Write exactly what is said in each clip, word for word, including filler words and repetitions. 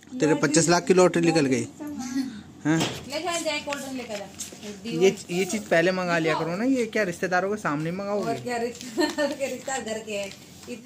तेरे पच्चीस लाख की लॉटरी निकल गई। हाँ ये ये चीज पहले मंगा लिया करो ना। ये क्या रिश्तेदारों के सामने मंगाओगे? क्या रिश्तेदार के रिश्तेदार घर के हैं।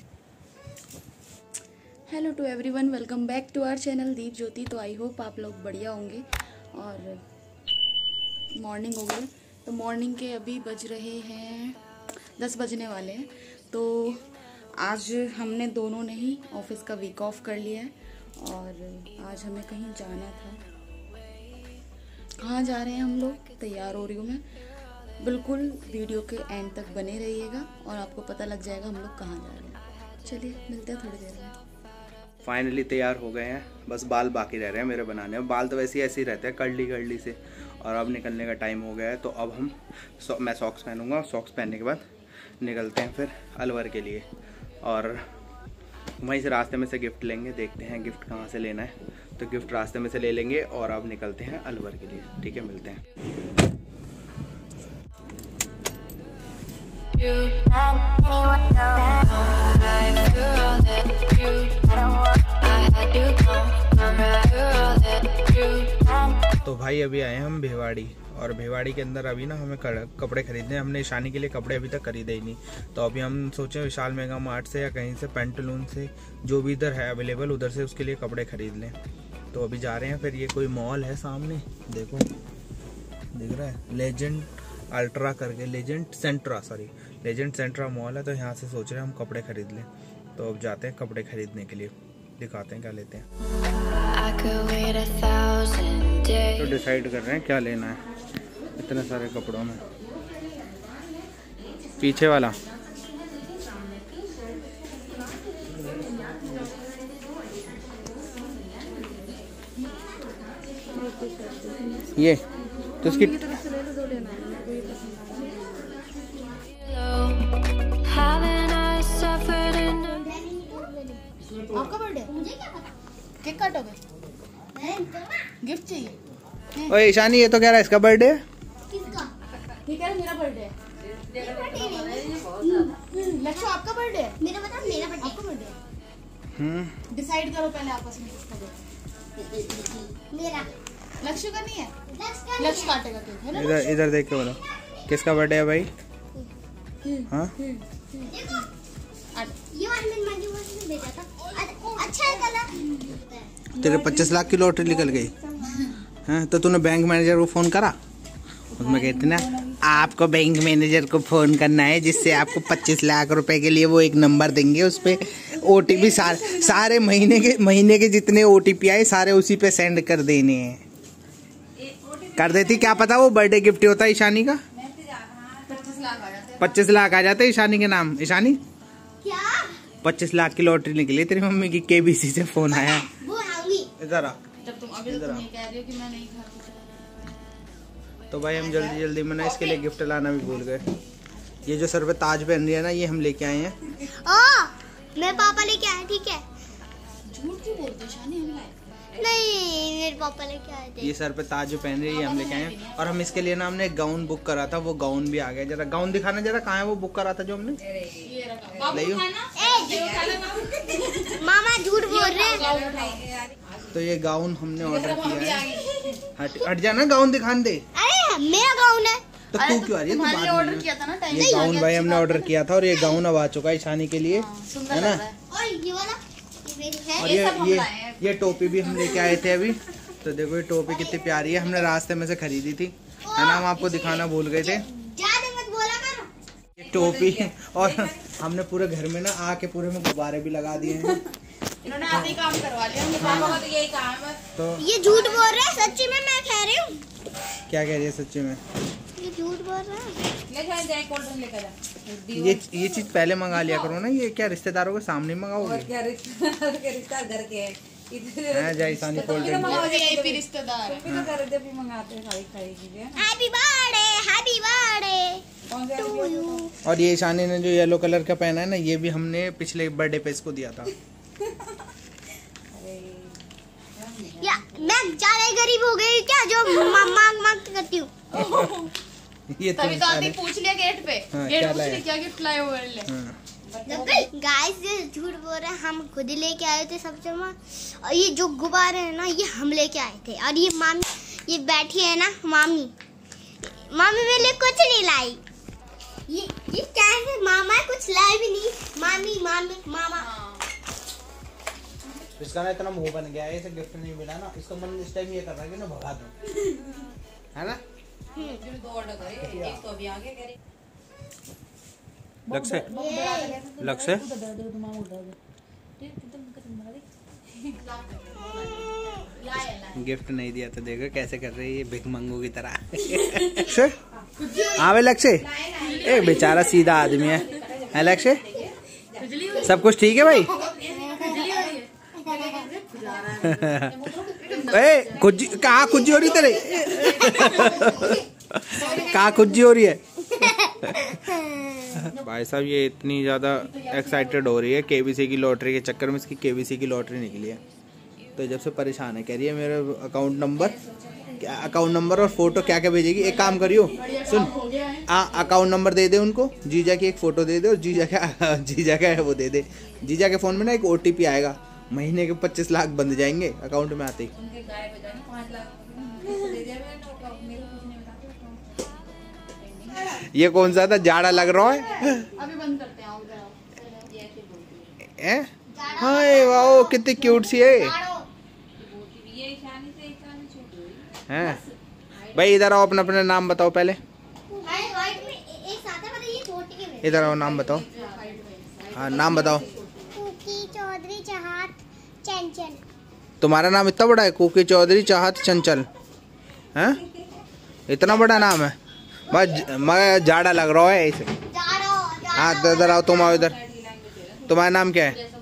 Hello to everyone, welcome back to our channel Deep Jyoti. तो आई होप आप लोग बढ़िया होंगे। और मॉर्निंग हो गई, तो मॉर्निंग के अभी बज रहे हैं दस बजने वाले हैं। तो आज हमने दोनों ने ही ऑफिस का वीक ऑफ कर लिया है और आज हमें कहीं जाना था। कहाँ जा रहे हैं हम लोग, तैयार हो रही हूँ मैं। बिल्कुल वीडियो के एंड तक बने रहिएगा और आपको पता लग जाएगा हम लोग कहाँ जा रहे हैं। चलिए मिलते हैं थोड़ी देर में। फाइनली तैयार हो गए हैं, बस बाल बाकी रह रहे हैं मेरे बनाने में। बाल तो वैसे ही ऐसे ही रहते हैं कर्ली कर्ली से। और अब निकलने का टाइम हो गया है, तो अब हम सो, मैं सॉक्स पहनूंगा। सॉक्स पहनने के बाद निकलते हैं फिर अलवर के लिए। और वहीं से रास्ते में से गिफ्ट लेंगे, देखते हैं गिफ्ट कहाँ से लेना है। तो गिफ्ट रास्ते में से ले लेंगे और अब निकलते हैं अलवर के लिए। ठीक है, मिलते हैं। तो भाई अभी आए हैं हम भिवाड़ी, और भिवाड़ी के अंदर अभी ना हमें कपड़े खरीदने। हमने ईशानी के लिए कपड़े अभी तक खरीदे ही नहीं। तो अभी हम सोचे विशाल मेगा मार्ट से या कहीं से पेंटलून से, जो भी इधर है अवेलेबल, उधर से उसके लिए कपड़े खरीद लें। तो अभी जा रहे हैं। फिर ये कोई मॉल है सामने, देखो दिख रहा है, लेजेंड अल्ट्रा करके, legend Centra sorry legend Centra mall है। तो यहाँ से सोच रहे हैं हम कपड़े खरीद लें। तो अब जाते हैं कपड़े खरीदने के लिए, दिखाते हैं क्या लेते हैं। तो डिसाइड कर रहे हैं क्या लेना है इतने सारे कपड़ों में। पीछे वाला ये तो उसकी आपका बर्थडे, मुझे क्या पता। केक काटोगे? गिफ्ट चाहिए? ओए ईशानी, ये तो कह रहा है इसका बर्थडे है। किसका? ये कह रहा है मेरा बर्थडे है। लक्ष्य आपका बर्थडे है? मेरा बता, मेरा बर्थडे। आपका बर्थडे है? हम्म डिसाइड करो पहले आपस में किसका बर्थडे। मेरा। लक्ष्य का नहीं है? लक्ष्य काटेगा केक, है ना? इधर इधर देख के बोलो किसका बर्थडे है भाई। हाँ ये वाला मैंने मंजू से भेजा था। अच्छा है कलर। तेरे पच्चीस लाख की लॉटरी निकल गई। हाँ तो तूने बैंक मैनेजर को फोन करा? उसमें कहते ना, आपको बैंक मैनेजर को फोन करना है जिससे आपको पच्चीस लाख रुपए के लिए वो एक नंबर देंगे। उस पे ओटीपी सारे सारे महीने के महीने के जितने ओटीपी आए सारे उसी पे सेंड कर देने हैं। कर देती, क्या पता वो बर्थडे गिफ्ट होता है ईशानी का। पच्चीस लाख आ जाते ईशानी के नाम। ईशानी क्या? पच्चीस लाख की लॉटरी निकली। तेरी मम्मी की केबीसी से फोन आया। इधर आ। जब तुम अभी तो तुम ये कह रहे हो कि मैं नहीं खा। तो भाई हम जल्दी जल्दी में ना इसके लिए गिफ्ट लाना भी भूल गए। ये जो सर पे ताज पहन रही है ना, ये हम लेके आए हैं। ओ, मेरे पापा लेके आए। ठीक है, झूठ क्यों बोलते हो शानी? हम लाए नहीं, मेरे पापा लेके आए थे। ये सर पे ताज जो पहन रही है ये हम लेके आए हैं। और हम इसके लिए ना हमने एक गाउन बुक करा था, वो गाउन भी आ गया। जरा गाउन दिखाना, जरा कहाँ है वो बुक करा था जो हमने। मामा झूठ बोल रहे हैं। तो ये गाउन हमने ऑर्डर किया है। हट हट जाना, गाउन दिखाने दे। अरे मेरा गाउन है। तो तू क्यों आ रही है? तू बाद में ऑर्डर किया था ना टाइम। ये गाउन भाई हमने ऑर्डर किया था और ये गाउन अब आ चुका है ईशानी के लिए, है ना। और ये वाला और ये ये ये टोपी भी हम लेके आए थे अभी। तो देखो ये टोपी कितनी प्यारी है, हमने रास्ते में से खरीदी थी, है ना। हम आपको दिखाना भूल गए थे ये टोपी। और हमने पूरे घर में ना आके पूरे में गुब्बारे भी लगा दिए हैं। इन्होंने आधी काम करवा लिया। तो यही काम है। तो ये झूठ बोल रहे हैं, सच्ची में मैं कह रही हूँ। क्या कह रही है सच्ची में? ये झूठ बोल रहा है। ये ये चीज पहले मंगा लिया करो ना। ये क्या रिश्तेदारों के सामने मंगाओगे? क्या रिश्तेदार के रिश्तेदार घर के हैं। जैसानी कोल्ड ड्रिंक रिश्तेदार भी मंगाते हैं सारी सारी चीजें। Happy birthday, happy birthday to you. और ये ईशानी ने जो येलो कलर का पहना है ना, ये भी हमने पिछले बर्थडे पे इसको दिया था। या मैं ज्यादा गरीब हो गई क्या जो मांग मांग करती हूँ। ये तभी तो आदमी पूछ लिया गेट पे। हाँ, गेट क्या पूछ लिया क्या गिफ्ट लाए हो मेरे लिए। हाँ, गाइस ये झूठ बोल रहे हैं, हम खुद ही लेके आए थे सब जमा। और ये जो गुब्बारे हैं ना ये हम लेके आए थे। और ये मामी ये बैठी है ना मामी, मामी मेरे लिए कुछ नहीं लाई। ये ये क्या है, मामा कुछ लाए भी नहीं। मामी मामी मामा इसका ना इतना मुंह बन गया है, इसे गिफ्ट नहीं मिला ना, इसका मन इस टाइम ये कर रहा है कि ना भगा दूं, है ना। लक्ष्य लक्ष्य गिफ्ट नहीं दिया तो देखो कैसे कर रही है भिख मंगू की तरह। हाँ भाई लक्ष्य, एक बेचारा सीधा आदमी है, है लक्ष्य। सब कुछ ठीक है भाई। ए खुजी कहाँ खुजी हो रही तेरे, कहाँ खुजी हो रही है। भाई साहब ये इतनी ज्यादा एक्साइटेड हो रही है केबीसी की लॉटरी के चक्कर में, इसकी केबीसी की लॉटरी निकली है तो जब से परेशान है। कह रही है मेरा अकाउंट नंबर, अकाउंट नंबर और फोटो क्या क्या भेजेगी। एक काम करियो सुन, आ अकाउंट नंबर दे दे उनको, जीजा की एक फोटो दे दे और जीजा का जीजा का है वो दे दे। जीजा के फोन में ना एक ओटीपी आएगा, महीने के पच्चीस लाख बंद जाएंगे अकाउंट में आते ही। ये कौन सा था, जाड़ा लग रहा है। अभी बंद करते हैं। हाय वाओ कितनी क्यूट सी है। हैं भाई इधर आओ, अपना अपना नाम बताओ पहले। इधर आओ, नाम बताओ। हाँ नाम बताओ। कुकी चौधरी चाहत चंचल। तुम्हारा नाम इतना बड़ा है, कुकी चौधरी चाहत चंचल, हैं इतना बड़ा नाम है। मैं जाड़ा लग रहा है इसे। हाँ इधर आओ, तुम आओ इधर। तुम्हारा नाम क्या है?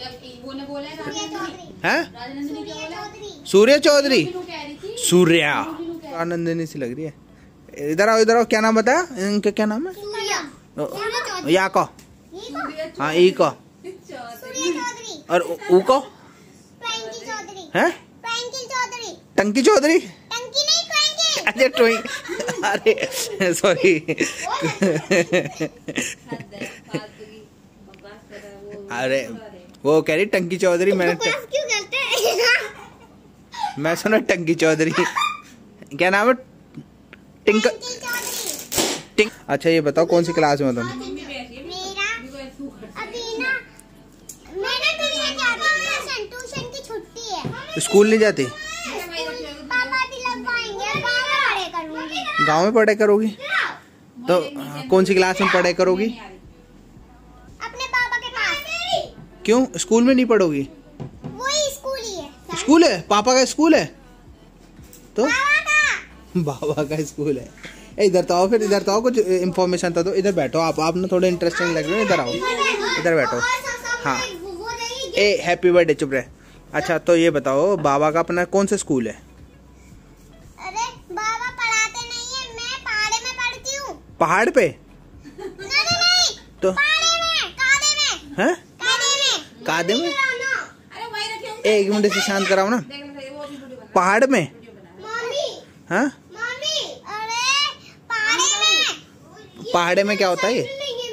हैं सूर्य चौधरी। सूर्या आनंदिनी सी लग रही है। इधर आओ इधर आओ, क्या नाम बताया इनका, क्या नाम है? या को हाँ ई को और ऊ को है टंकी चौधरी। अरे टोई अरे सॉरी अरे वो कह रही टंकी चौधरी। मैंने क्यों करते हैं? मैं सुना टंकी चौधरी। क्या नाम है? Tink Tink. अच्छा ये बताओ कौन सी क्लास में तुम? मेरा अभी ना मैंने ट्यूशन जाती हूँ, ट्यूशन की छुट्टी है। स्कूल नहीं जाती? पापा भी लगवाएंगे, गाँव में पढ़ाई करूँगी। गाँव में पढ़ाई करोगी तो कौन सी क्लास में पढ़ाई करोगी? अपने पापा के पास। क्यों स्कूल में नहीं पढ़ोगी? वही स्कूल ही है। स्कूल है, पापा का स्कूल है तो पापा बाबा का स्कूल है। ए, इधर तो आओ फिर, इधर तो आओ, कुछ इन्फॉर्मेशन तो दो। इधर बैठो आप, आप ना थोड़े इंटरेस्टिंग लग रहे हो। इधर आओ, इधर बैठो। हाँ ए हैप्पी बर्थडे, चुप रहे। अच्छा तो ये बताओ बाबा का अपना कौन सा स्कूल है? अरे बाबा पढ़ाते नहीं है, मैं पहाड़े में पढ़ती हूँ। पहाड़ पे? नहीं नहीं तो पहाड़े में, कादे में। हैं कादे में। कादे में? एक मिनट से शांत कराओ ना। पहाड़ में? मम्मी हाँ मम्मी अरे पहाड़े में। पहाड़े में क्या होता है ये?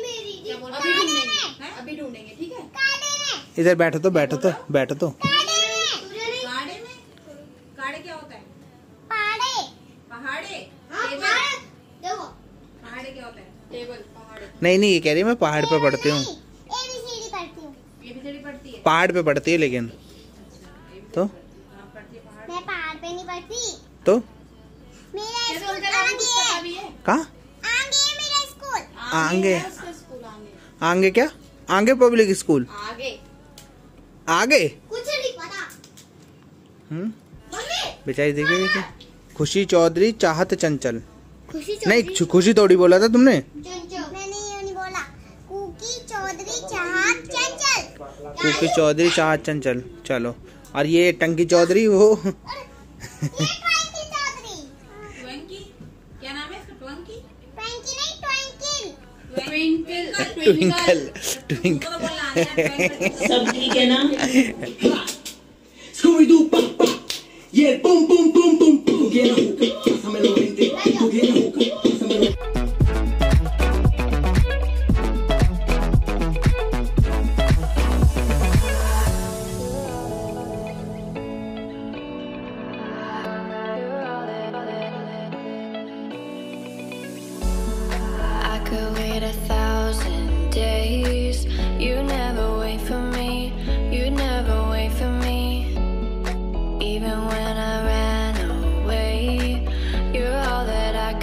अभी ढूंढेंगे ठीक है। कादे में। इधर बैठो तो बैठो तो बैठो तो कादे में। काड़े में काड़े क्या होता है? पहाड़े। पहाड़े। हाँ, टेबल। पहाड़। देखो पहाड़े क्या होता है? टेबल पहाड़। नहीं नहीं ये कह रही है मैं पहाड़ पे पढ़ती हूँ। एबीसीडी पढ़ती हूँ। ये भी तेरी पड़ती है? पहाड़ पे पढ़ती है लेकिन तो कहाँ पड़ती है? पहाड़। मैं पहाड़ पे नहीं पढ़ती। तो मेरा स्कूल आगे है। कहाँ? आगे है मेरा स्कूल। आगे? स्कूल आगे। आगे क्या? आगे पब्लिक स्कूल? आगे आगे? कुछ नहीं पता। हम्म मम्मी बेचारी देखिए देखिए, खुशी चौधरी चाहत चंचल। खुशी नहीं खुशी थोड़ी बोला था तुमने। मैंने ये नहीं बोला। कुकी चौधरी चाहत चंचल। कुकी चौधरी चाहत चंचल। चलो और ये टंकी चौधरी वो ये ट्विंकी चौधरी। ट्विंकी क्या नाम है इसका? ट्विंकी ट्विंकी नहीं ट्विंकिल। Twinkle twinkle twinkle. तो बोलना आता है ट्विंकल। सब ठीक है ना? Scooby Doo, pa pa, yeah, boom boom boom boom boom. Tú quieres jugar, pásame los veinte. Tú quieres jugar, pásame los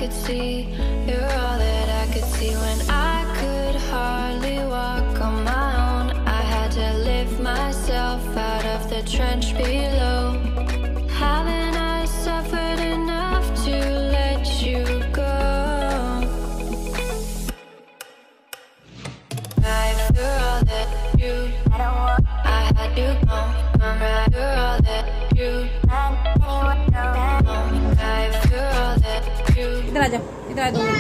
could see. You're all that I could see when I could hardly walk on my own. I had to lift myself out of the trench below. Haven't I suffered enough to let you go? You're all that you, I had to go. You're all that you, you're all that you. इधर आ जाओ, इधर आ दो minute.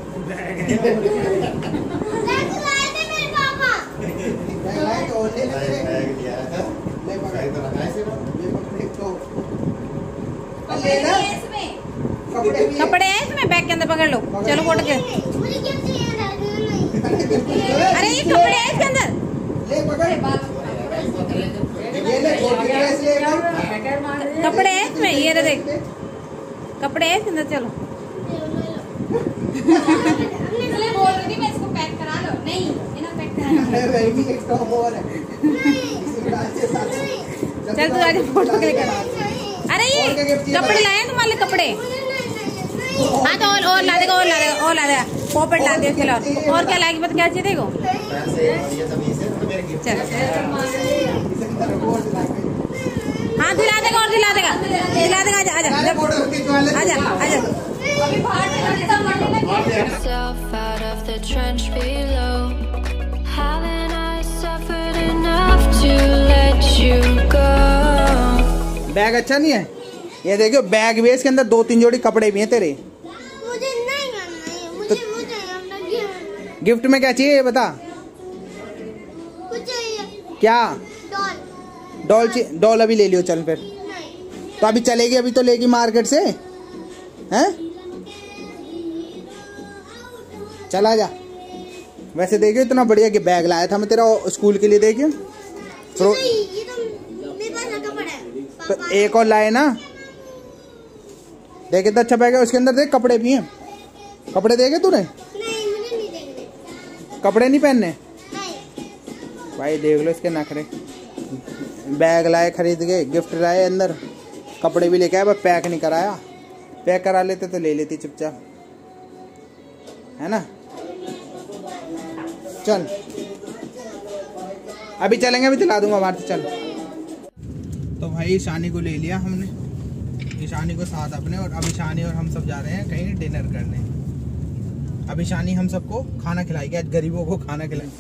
कपड़े हैं इसमें, bag के अंदर पकड़ लो। चलो फोटो के। अरे ये कपड़े हैं इसके अंदर। कपड़े हैं इसमें, ये देख, कपड़े हैं इसके अंदर। चलो बोल रही थी मैं इसको पैक करा लो। नहीं, इन्हें पैक करा। चल तू आज फोटो क्लिक कर। अरे ये कपड़े लाए हैं तुम्हारे कपड़े। हाँ तो और और ला देगा, और ला देगा, और ला देगा। पॉपेट ला दिया खिला। और क्या लाएगी, बता क्या चाहिए देखो। चल हाँ दिला देगा, और दिला देगा, दिला देगा। आजा आजा आजा आजा। Myself out of the trench below. Haven't I suffered enough to let you go? Bag अच्छा नहीं है? ये देखो बैग भी है, इसके अंदर दो तीन जोड़ी कपड़े भी हैं तेरे। मुझे नहीं करना है, मुझे मुझे अपना गिफ्ट। गिफ्ट में क्या चाहिए ये बता। कुछ चाहिए। क्या? डॉल। डॉल चाहिए? डॉल अभी ले लियो चल फिर। नहीं। तो अभी चलेगी, अभी तो लेगी मार्केट से, हैं? चला जा। वैसे देखियो इतना बढ़िया कि बैग लाया था मैं तेरा स्कूल के लिए। देखियो ये तो मेरे पास कपड़ा है। तो एक और लाए ना। देख इतना अच्छा बैग है, उसके अंदर देख कपड़े भी हैं। कपड़े देखे तूने? नहीं, मुझे नहीं देखने। कपड़े नहीं पहनने? नहीं। भाई देख लो इसके नखरे। बैग लाए खरीद के, गिफ्ट लाए, अंदर कपड़े भी लेके आए, बस पैक नहीं कराया। पैक करा लेते तो ले लेती चुपचाप, है ना। चल अभी चलेंगे, अभी दिला दूंगा बाहर से। चल तो भाई ईशानी को ले लिया हमने, ईशानी को साथ अपने, और अब ईशानी और हम सब जा रहे हैं कहीं डिनर करने। अब ईशानी हम सबको खाना खिलाएगी, आज गरीबों को खाना खिलाएगी।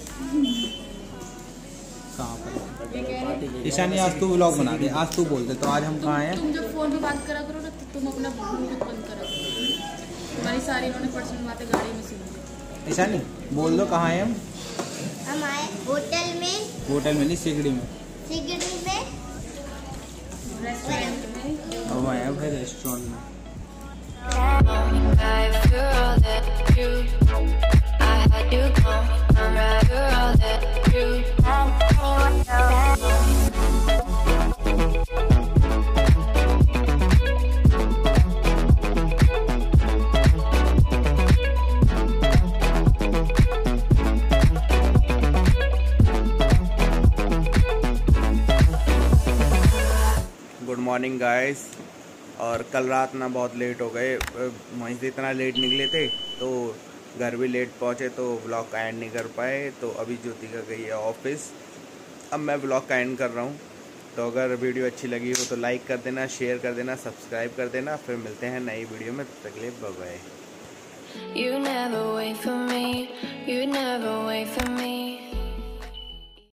कहाँ पर ईशानी? आज तू व्लॉग बना दे, आज तू बोल दे। तो आज हम कहाँ हैं? तुम जब फोन पे बात करा करो ना तो तुम अपना ब्लूटूथ बंद करा करो। हमारी सारी इन्होंने पर्सनल बातें गाड़ी में सुनी। ईशानी बोल दो कहाँ हैं हम? हम आए होटल में। होटल में नहीं, सिगड़ी में। सिगड़ी में रेस्टोरेंट में। अब आए हैं भाई रेस्टोरेंट में। You're all that you, I had to go. You're all that you. Good morning guys. और कल रात ना बहुत लेट हो गए, वहीं से इतना लेट निकले थे तो घर भी लेट पहुँचे, तो व्लॉग का एंड नहीं कर पाए। तो अभी ज्योतिका गई है ऑफिस, अब मैं व्लॉग का एंड कर रहा हूँ। तो अगर वीडियो अच्छी लगी हो तो लाइक कर देना, शेयर कर देना, सब्सक्राइब कर देना। फिर मिलते हैं नई वीडियो में, तब तक के लिए bye bye. You never wait for me, you never wait for me.